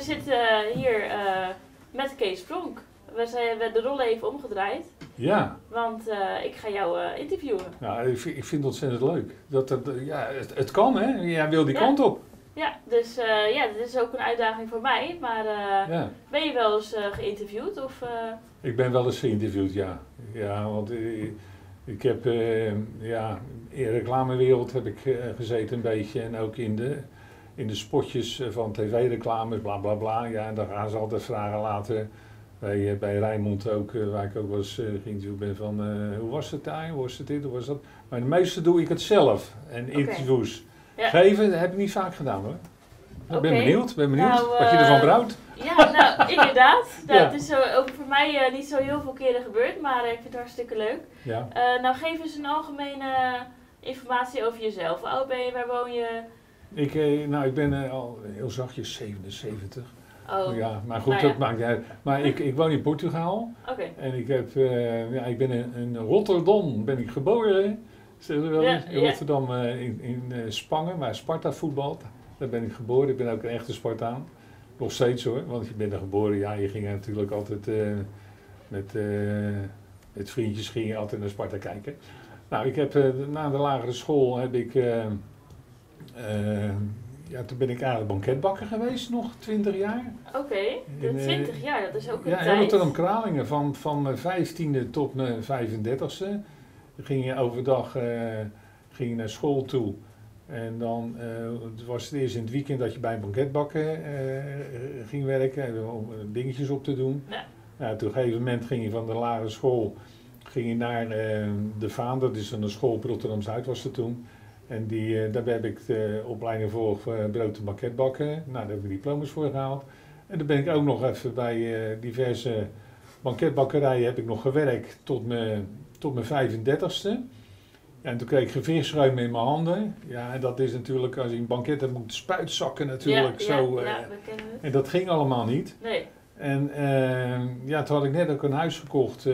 zitten hier met Kees Pronk. We hebben de rollen even omgedraaid. Ja. Want ik ga jou interviewen. Nou, ik vind het ontzettend leuk. Het kan, hè? Jij wil die kant op. Ja, dus dit is ook een uitdaging voor mij. Maar ben je wel eens geïnterviewd? Of, Ik ben wel eens geïnterviewd, ja. Ja, want ik heb in de reclamewereld heb ik gezeten een beetje. En ook in de spotjes van tv-reclames, bla bla bla. Ja, en dan gaan ze altijd vragen later. Bij Rijnmond ook, waar ik ook wel eens geïnterviewd ben van hoe was het daar, hoe was het dit, hoe was dat. Maar de meeste doe ik het zelf. En interviews geven, dat heb ik niet vaak gedaan hoor. Ik ben benieuwd nou, wat je ervan brouwt. Ja, nou inderdaad. Het is ook voor mij niet zo heel veel keren gebeurd, maar ik vind het hartstikke leuk. Ja. Nou geef eens een algemene informatie over jezelf. Hoe oud ben je, waar woon je? Ik ben al heel zachtjes 77. Oh. Ja, maar goed, dat maakt niet uit. Maar ik woon in Portugal. Okay. En ik ben in Rotterdam ben ik geboren. In Rotterdam in Spangen, waar Sparta voetbalt. Daar ben ik geboren. Ik ben ook een echte Spartaan. Nog steeds hoor, want je bent er geboren. Ja, je ging natuurlijk altijd met vriendjes ging je altijd naar Sparta kijken. Nou, ik heb na de lagere school heb ik... toen ben ik eigenlijk banketbakker geweest, nog 20 jaar. Oké, 20 jaar, dat is ook een tijd. Ja, in Rotterdam-Kralingen, van mijn 15e tot mijn 35e. Ging je overdag naar school toe. En dan was het eerst in het weekend dat je bij een banketbakker ging werken, om dingetjes op te doen. Ja. Nou, op een gegeven moment ging je van de lagere school naar de Vaan, dat is een school op Rotterdam-Zuid was er toen. En daar heb ik de opleiding voor brood en banketbakken. Nou, daar heb ik diploma's voor gehaald. En dan ben ik ook nog even bij diverse banketbakkerijen heb ik nog gewerkt tot mijn 35e. En toen kreeg ik gevechtsruim in mijn handen. Ja, en dat is natuurlijk, als je een banket hebt, moet spuitzakken natuurlijk. Ja, zo. We kennen het. En dat ging allemaal niet. Nee. En toen had ik net ook een huis gekocht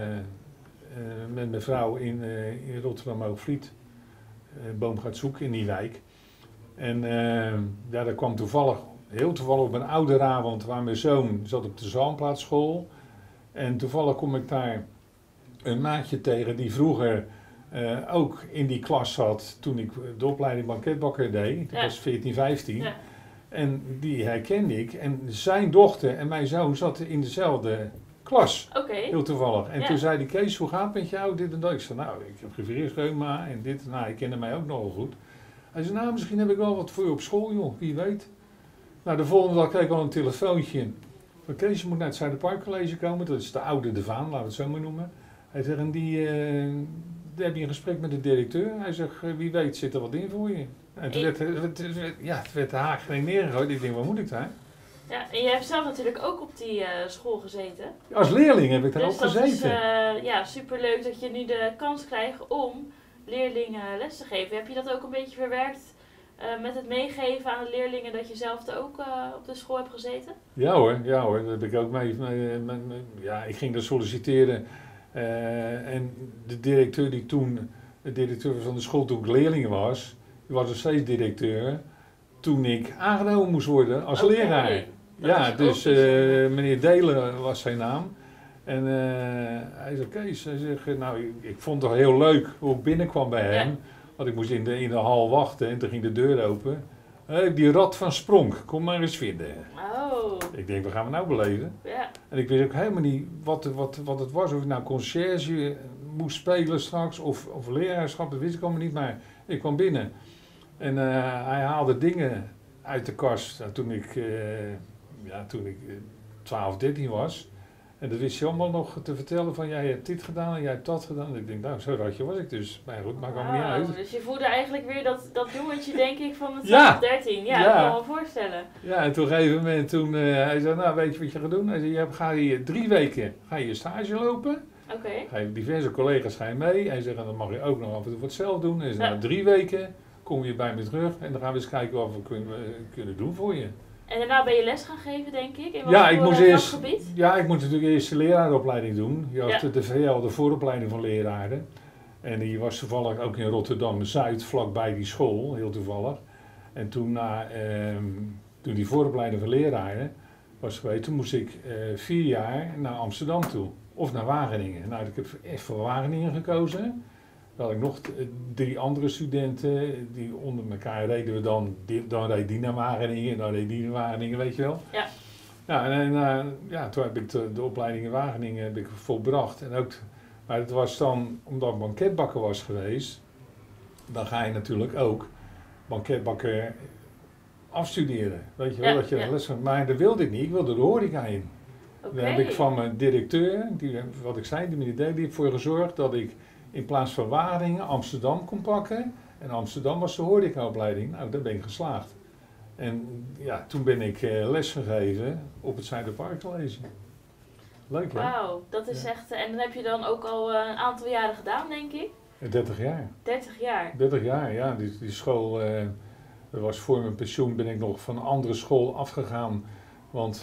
met mijn vrouw in Rotterdam-Hoogvliet. Boomgaardzoek in die wijk. En daar kwam heel toevallig op een ouderavond waar mijn zoon zat op de Zalmplaatsschool. En toevallig kom ik daar een maatje tegen die vroeger ook in die klas zat toen ik de opleiding banketbakker deed. Dat was 14, 15. Ja. En die herkende ik. En zijn dochter en mijn zoon zaten in dezelfde klas. Okay. Heel toevallig. En toen zei die Kees, hoe gaat het met jou? Dit en dat. Ik zei, nou, ik heb geveersreuma en dit. Nou, hij kende mij ook nogal goed. Hij zei, nou, misschien heb ik wel wat voor je op school, joh. Wie weet. Nou, de volgende dag kreeg ik al een telefoontje. Van Kees, je moet naar het Zuiderparkcollege komen. Dat is de oude De Vaan, laten we het zo maar noemen. Hij zegt, en daar heb je een gesprek met de directeur. Hij zegt, wie weet zit er wat in voor je. En toen werd de haak geen neergegooid. Ik denk, wat moet ik daar? Ja, en jij hebt zelf natuurlijk ook op die school gezeten. Als leerling heb ik daar ook gezeten. Dus dat is superleuk dat je nu de kans krijgt om leerlingen les te geven. Heb je dat ook een beetje verwerkt met het meegeven aan de leerlingen dat je zelf ook op de school hebt gezeten? Ja hoor, dat heb ik ook mee. Ik ging daar solliciteren en de directeur van de school toen ik leerling was, die was nog steeds directeur, toen ik aangenomen moest worden als leraar. Ja, dus meneer Delen was zijn naam. En hij zei, Kees, ik vond het heel leuk hoe ik binnenkwam bij hem. Want ik moest in de hal wachten en toen ging de deur open. Die rat van Spronk, kom maar eens vinden. Oh. Ik denk, wat gaan we nou beleven? Ja. En ik wist ook helemaal niet wat het was. Of ik nou conciërge moest spelen straks of leraarschap, dat wist ik allemaal niet. Maar ik kwam binnen en hij haalde dingen uit de kast toen ik 12, 13 was. En dat wist je allemaal nog te vertellen van, jij hebt dit gedaan en jij hebt dat gedaan. En ik denk, nou, zo ratje was ik dus. Maar goed, maakt allemaal niet uit. Dus je voelde eigenlijk weer dat jongetje, denk ik, van het 12, 13. Ja, dat kan ik me voorstellen. Ja, en toen op een gegeven moment, hij zei, nou, weet je wat je gaat doen? Hij zei, ga je 3 weken stage lopen. Oké. Ga je diverse collega's mee. Hij zegt, en dan mag je ook nog af en toe wat zelf doen. Hij zei, na 3 weken kom je bij me terug en dan gaan we eens kijken wat we kunnen doen voor je. En daarna ben je les gaan geven, denk ik? In ik moest natuurlijk eerst de leraaropleiding doen. Je had de VL, de vooropleiding van leraren. En die was toevallig ook in Rotterdam-Zuid, vlakbij die school, heel toevallig. En toen die vooropleiding van leraren, was geweest, toen moest ik 4 jaar naar Amsterdam toe. Of naar Wageningen. Nou, ik heb echt voor Wageningen gekozen. Dan had ik nog 3 andere studenten, die onder elkaar reden we dan. Dan reed die naar Wageningen, dan reed die naar Wageningen, weet je wel. Ja. Nou, en toen heb ik de opleiding in Wageningen heb ik volbracht. En ook, maar het was dan, omdat ik banketbakker was geweest, dan ga je natuurlijk ook banketbakker afstuderen. Weet je wel, dat je les van. Maar dat wilde ik niet, ik wilde de horeca in. Okay. Dan heb ik van mijn directeur, wat ik zei, die meneer D, die heeft ervoor gezorgd dat ik in plaats van Wageningen Amsterdam kon pakken. En Amsterdam was de horecaopleiding. Nou, daar ben ik geslaagd. En ja, toen ben ik les gegeven op het Zuiderpark College. Leuk, hè? Wauw, dat is echt... En dan heb je dan ook al een aantal jaren gedaan, denk ik? 30 jaar. 30 jaar? 30 jaar, ja. Die school, dat was voor mijn pensioen, ben ik nog van een andere school afgegaan. Want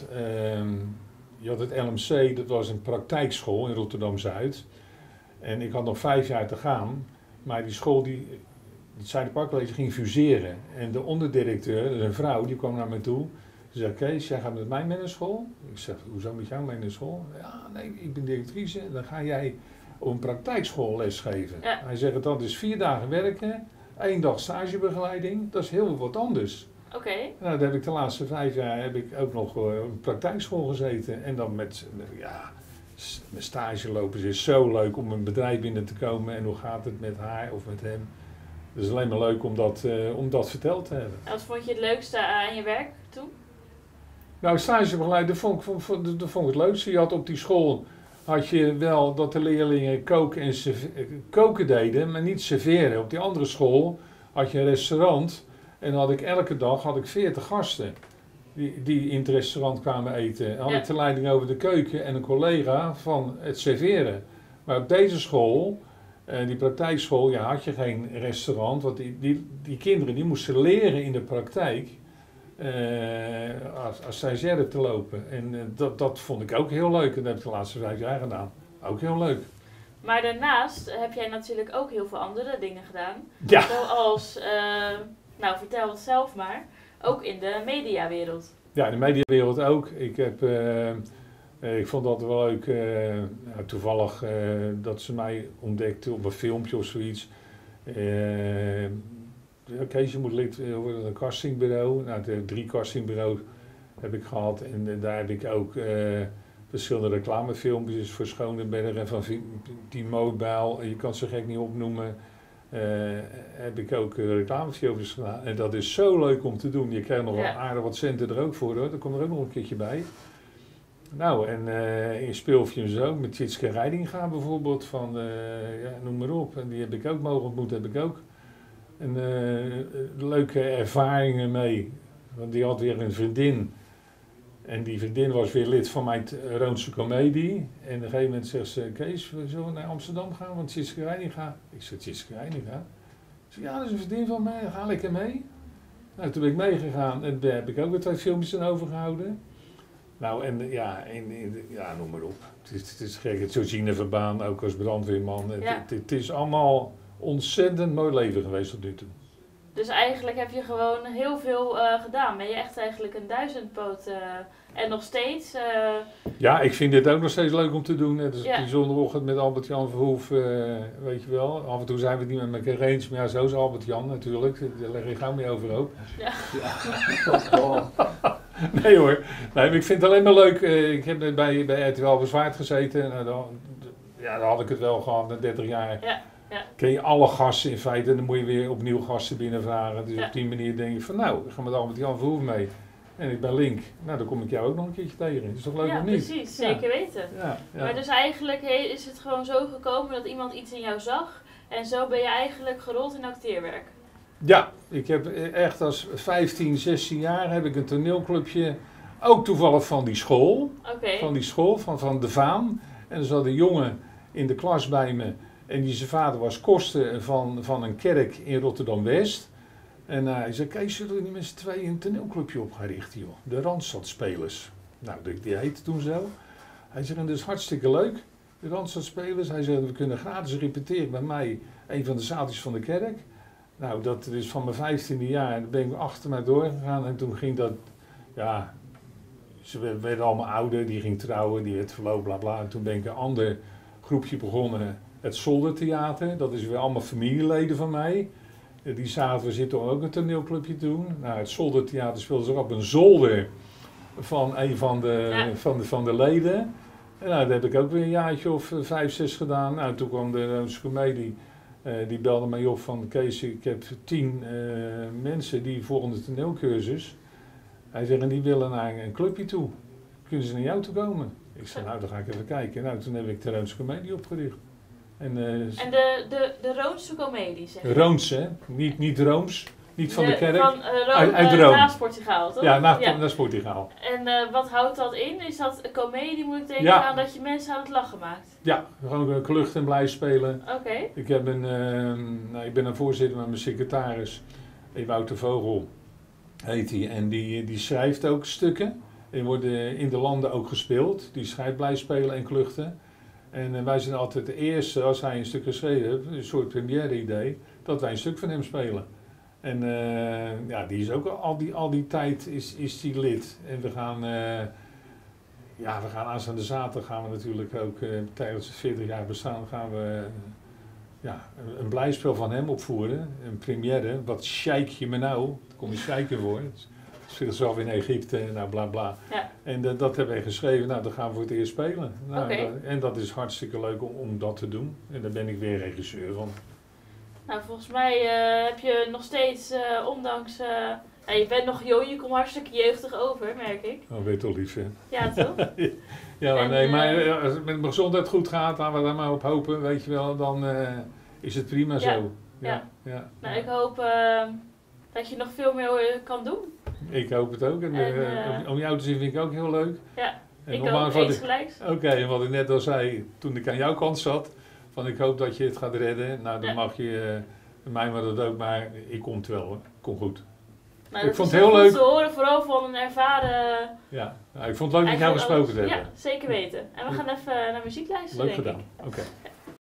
je had het LMC, dat was een praktijkschool in Rotterdam-Zuid. En ik had nog 5 jaar te gaan. Maar die school, het Zuiderpark College ging fuseren. En de onderdirecteur, dat is een vrouw, die kwam naar me toe. Ze zei, Kees, jij gaat met mij mee naar school? Ik zeg, hoezo met jou mee naar school? Ja, nee, ik ben directrice. Dan ga jij op een praktijkschool lesgeven. Ja. Hij zegt, dat is 4 dagen werken, 1 dag stagebegeleiding. Dat is heel wat anders. Oké. Nou, dat heb ik de laatste 5 jaar heb ik ook nog op een praktijkschool gezeten. En dan met stage lopen is zo leuk om een bedrijf binnen te komen. En hoe gaat het met haar of met hem? Het is alleen maar leuk om dat verteld te hebben. En wat vond je het leukste aan je werk toen? Nou, stagebegeleid, dat vond ik het leukste. Je had op die school, had je wel dat de leerlingen koken deden, maar niet serveren. Op die andere school had je een restaurant en dan had ik elke dag 40 gasten die in het restaurant kwamen eten. Dan had ik de leiding over de keuken en een collega van het serveren. Maar op deze school, die praktijkschool, ja, had je geen restaurant, want die kinderen die moesten leren in de praktijk. Als stagiaire te lopen. En dat vond ik ook heel leuk. En dat heb ik de laatste 5 jaar gedaan. Ook heel leuk. Maar daarnaast heb jij natuurlijk ook heel veel andere dingen gedaan. Ja. Zoals, nou vertel het zelf maar, ook in de mediawereld. Ja, in de mediawereld ook. Ik vond dat wel leuk. Toevallig dat ze mij ontdekte op een filmpje of zoiets. Kees, je moet lid worden van een castingbureau. Nou, 3 castingbureaus heb ik gehad. En daar heb ik ook verschillende reclamefilmpjes voor Schoneberg en van T-Mobile. Je kan ze gek niet opnoemen. Heb ik ook reclamefilmpjes gedaan. En dat is zo leuk om te doen. Je krijgt nog wel aardig wat centen er ook voor, hoor. Daar komt er ook nog een keertje bij. Nou, en in speelfilms ook. Met Tjitske Reidinga bijvoorbeeld. Van, noem maar op. En die heb ik ook mogen ontmoeten. Heb ik ook. En leuke ervaringen mee. Want die had weer een vriendin. En die vriendin was weer lid van mijn Roonse Comedie. En op een gegeven moment zegt ze, Kees, we zullen naar Amsterdam gaan, want Tjitske Reidinga. Ik zeg, Tjitske Reidinga? Ze zei, ja, dat is een vriendin van mij, ga lekker mee. Nou, toen ben ik meegegaan en daar heb ik ook weer 2 filmpjes aan overgehouden. Nou, en noem maar op. Het is gek, het Georgine Verbaan, ook als brandweerman. Het is allemaal ontzettend mooi leven geweest tot nu toe. Dus eigenlijk heb je gewoon heel veel gedaan. Ben je echt eigenlijk een duizendpoot en nog steeds... Ja, ik vind dit ook nog steeds leuk om te doen. Het is die zondagochtend met Albert-Jan Verhoef, weet je wel. Af en toe zijn we het niet met elkaar eens, maar ja, zo is Albert-Jan natuurlijk. Daar leg ik gauw mee overhoop. Ja. Nee hoor, nee, ik vind het alleen maar leuk. Ik heb net bij RTL Bezwaard gezeten. Nou, dan had ik het wel gehad na 30 jaar. Ja. Ja. Ken je alle gasten in feite en dan moet je weer opnieuw gasten binnenvragen. Dus op die manier denk je van nou, ik ga met Albert-Jan Verhoef mee. En ik ben Link. Nou, dan kom ik jou ook nog een keertje tegen. Is toch leuk of niet? Precies, zeker weten. Ja. Maar dus eigenlijk is het gewoon zo gekomen dat iemand iets in jou zag. En zo ben je eigenlijk gerold in acteerwerk. Ja, ik heb echt als 15, 16 jaar heb ik een toneelclubje. Ook toevallig van die school. Okay. Van die school, van De Vaan. En er zat een jongen in de klas bij me. En zijn vader was koster van een kerk in Rotterdam-West. En hij zei, Kees, zullen we niet met z'n tweeën een toneelclubje op gaan richten, joh? De Randstadspelers. Nou, die heette toen zo. Hij zei, dat is hartstikke leuk, de Randstadspelers. Hij zei, we kunnen gratis repeteren bij mij, een van de zaaltjes van de kerk. Nou, dat is van mijn 15e jaar, daar ben ik achter mij doorgegaan. En toen ging dat, ja, Ze werden allemaal ouder, die ging trouwen, die werd verloofd, bla bla. En toen ben ik een ander groepje begonnen, het Zoldertheater. Dat is weer allemaal familieleden van mij. Die zaten, we zitten ook een toneelclubje te doen. Nou, het Zoldertheater speelde zich op een zolder van een van de leden. En nou, dat heb ik ook weer een jaartje of 5, 6 gedaan. Nou, toen kwam de Roomse Comedie. Die belde mij op van Kees, ik heb 10 mensen die volgende toneelcursus. Hij zegt, en die willen naar een clubje toe. Kunnen ze naar jou toe komen? Ik zei, nou dan ga ik even kijken. Nou, toen heb ik de Roomse Comedie opgericht. En de Roomse Comedie, zeg je? Rooms, hè? Niet Rooms. Niet van de kerk. Van uit Rome. naast Portugal, toch? Ja, naast Portugal. En wat houdt dat in? Is dat een comedie, moet ik denken aan dat je mensen aan het lachen maakt? Ja, gewoon klucht en blij spelen. Oké. Ik ben een voorzitter met mijn secretaris. Wouter Vogel heet hij. En die schrijft ook stukken. Die worden in de landen ook gespeeld. Die schrijft blij spelen en kluchten. En wij zijn altijd de eerste, als hij een stuk geschreven heeft, een soort première idee, dat wij een stuk van hem spelen. En die is ook al die tijd is die lid. En we gaan aanstaande zaterdag gaan we natuurlijk ook tijdens het 40 jaar bestaan gaan we een blijspel van hem opvoeren. Een première. Wat sheik je me nou? Daar kom je sheiken voor. Het zit zelf in Egypte, nou bla bla. Ja. En dat hebben wij geschreven, nou dan gaan we voor het eerst spelen. Nou, Okay. En dat is hartstikke leuk om dat te doen. En daar ben ik weer regisseur van. Nou, volgens mij heb je nog steeds, ondanks... je bent nog jong, je komt hartstikke jeugdig over, merk ik. Dat weet je toch lief, hè? Ja, toch? Maar als het met mijn gezondheid goed gaat, laten we daar maar op hopen, weet je wel, dan is het prima zo. Ja. Nou, ik hoop dat je nog veel meer kan doen. Ik hoop het ook. En om jou te zien vind ik ook heel leuk. Ja, en ik ook, eens gelijks. Oké, en wat ik net al zei, toen ik aan jouw kant zat, van ik hoop dat je het gaat redden. Nou, dan mag je mij maar dat ook, maar ik kom het wel hoor. Kom goed. Nou, ik vond het heel leuk. Te horen, vooral van een ervaren... Ja, ik vond het leuk met jou gesproken te hebben. Ja, zeker weten. En we gaan even naar muziek luisteren, leuk denk gedaan. ik. Oké.